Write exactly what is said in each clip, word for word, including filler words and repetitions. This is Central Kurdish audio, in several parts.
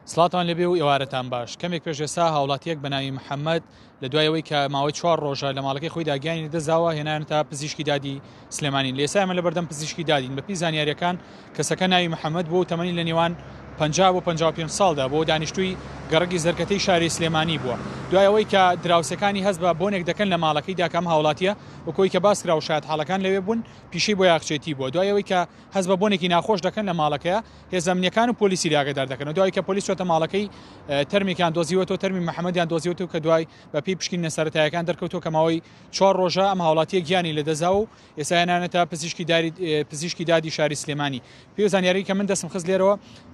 سڵاتان لەبێ و ئێوارەتان باش. کەمێک پێش ئێستا هاوڵاتیەک بە ناوی محەممەد لە دوایەوەی کە ماوەی چوار ڕۆژە لە ماڵەکەی خۆی داگیانی دەزاوە هێنان تا پزیشکی دادی سلێمانی. لە ئێستا ئێمە لە بەردەم پزیشکی دادین بەپی زانیاریەکان کەسەکە ناوی محەممەد بۆ و تەمەنی لە نێوان پەنجا بۆ پەنجا و پێنج ساڵدا بۆ دانیشتووی گەڕگی زەرکەتەی شاری سلێمانی بووە. دوایەوەی کە دراوسەکانی هەست بە بۆنێک دەکەن لە ماڵەکەی داکەم هاوڵاتیە وەکۆی کە باس کرا و شاید حاڵەکان لەوێ بوون پیشەی بۆ یاخچێتی بووە. دوایەوەی کە هەست بە بۆنێکی ناخۆش دەکەن لە ماڵەکەیە هێزە ئەمنیەکان و پۆلیسی ئاگادار دەکەن. دوای کە پۆلیس چۆتە ماڵەکەی تەرمێکیان دۆزیوەتەوە تەرمی محەممەدیان دۆزیوەوە کە دوای بەپی پشکنینە سەرەتاییەکان دەرکەوتەوە کە ماوەی چوار ڕۆژە ئەم هاوڵاتیە گیانی لەدەزا و ئێستا هێنانێتە پزیشکی داری پزیشکی دادی شاری سلێمانی. پێ زانیاری کە من دەستم خست لێرەوە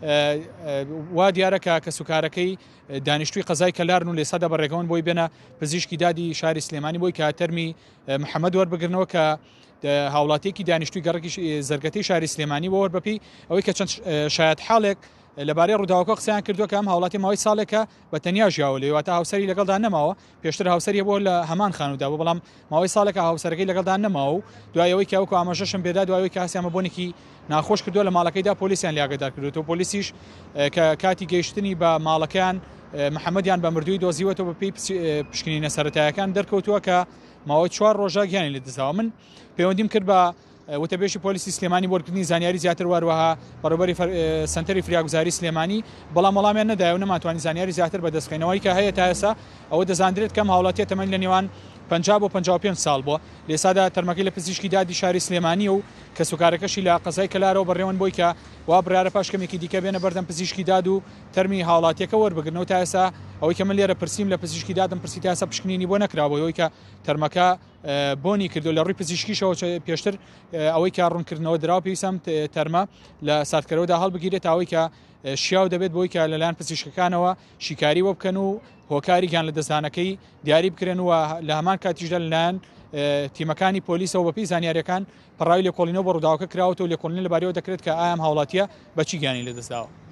وا دیارەکە کە سوکارەکەی دانیشتووی قەزای کەلارن و لێ سەدا بەڕێگەون بۆی بێنە پزیشکی دادی شاری سلێمانی بۆی کە تەرمی محەممەد وەربگرنەوە کە هاوڵاتیەکی دانیشتووی گەڕکی زەرگەتەی شاری سلێمانی بۆ وەربەپی ئەوەی کە چەند شاید حاڵێک لەبارەی ڕووداوەکە قسەیان کردووە کە ئەم هاوڵاتی ماوەی ساڵێکە بە تەنیا ژیاوە لێواتە هاوسەری لەگەڵدا نەماوە پێشتر هاوسەری بۆ لە هەمان خانوودا بۆ بەڵام ماوەی ساڵێکە هاوسەرەکەی لەگەڵدا نەماوە و دوایەوەی کە ئەوکە ئاماژەشم بێدا دوایەوەی کە هەسیامە بۆنێکی ناخۆش کردووە لە ماڵەکەیدا پۆلیسیان لێگەدار کردوێتەوە. پۆلیسیش کە کاتی گەیشتنی بە ماڵەکەیان محەممەدیان بە مردووی دۆزیوەتەوە بەپی پشکنینە سەرەتاییەکان دەرکەوتووە کە ماوەی چوار ڕۆژە گیانی لەدەزاوە. من پەیوەندیم کرد بە وتەبێژی پۆلیسی سلێمانی بۆ کردنی زانیاری زیاتر وەروەها بەڕێوەبەری سنتەری فریاگوزاری سلێمانی بەڵام وەڵامیان نەدایە و نەماتوانی زانیاری زیاتر بەدەستخینەوەی کە هەیە تا ئێستا ئەوە دەزانرێت کەم هاوڵاتیە تەمەنی لە نێوان پەنجا بۆ پەنجا و پێنج ساڵ بووە. لێسادا تەرمەکەی لە پزیشکی دادی شاری سلێمانی و کە سوکارەکەشی لە قەزای کەلارەوە بەڕێوەن بۆی کە وا برارە پاش کەمێکی دیکە بێنە بەردەم پزیشکی داد و تەرمی هاوڵاتیەکە وەربگرنەوە. تا ئێستا ئەوەی کە من لێرە پرسییم لە پزیشکی دادم پرسی تا ئێستا پشکنینی بۆ نەکرابەوە ئەوەی کە تەرمەکە بۆنی کردو لە ڕووی پزیشکیشەوە پێشتر ئەوەی کە ڕوونکردنەوە دراوە پێویستم تەرمە لە ساردکەرەوەدا هەڵبگیرێت ئەوەی کە شیاو دەبێت بۆی کە لەلایەن پزیشکەکانەوە شیکاری وە بکەن و هۆکاری گیان لە دەستدانەکەی دیاری بکرێن و لە هەمان کاتیشدا لەلایەن تیمەکانی پۆلیسەوە بەپی زانیاریەکان پەڕاوی لێکۆڵینەوە بە ڕووداوەکە کراوەتەوە لێکۆڵینی لەبارەوە دەکرێت کە ئایا ئەم هاوڵاتیە بەچی گیانی لەدەستداوە.